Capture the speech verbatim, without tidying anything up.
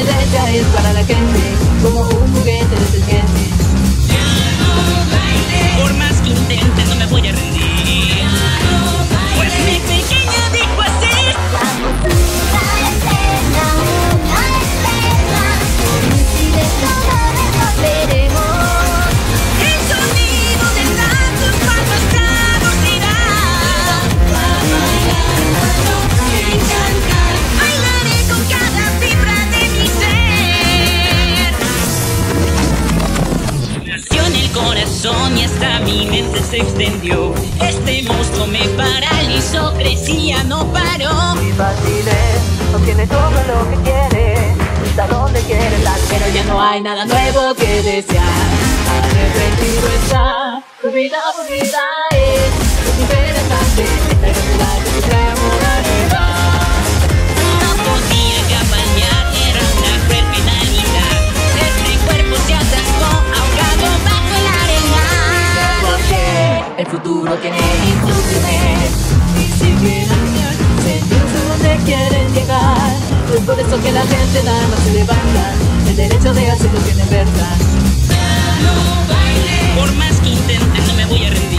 violencia es para la gente, como un juguete detergente. Por más que intente no me voy a rendir, pues mi pequeña dijo así. El sonido de tantos cuantos tragos dirá. Bailaré con cada fibra de mi ser. Nació en el corazón y hasta mi mente se extendió. Este monstruo me paralizó, crecía, no paró. Muy fácil es, obtiene todo lo que quiere, está donde quiere estar, pero ya no hay nada nuevo que desear. Arrepentido está, tu vida aburrida es, es interesante, esta realidad que te trae moralidad. No podía campañar, era una cruel penalidad. Este cuerpo se atascó, ahogado bajo la arena. Porque el futuro tiene instrucciones y sigue la acción, sentirse donde quieren llegar. Es por eso que la gente nada más se levanta, el derecho de hacer lo que tiene verdad. Por más que intente no me voy a rendir.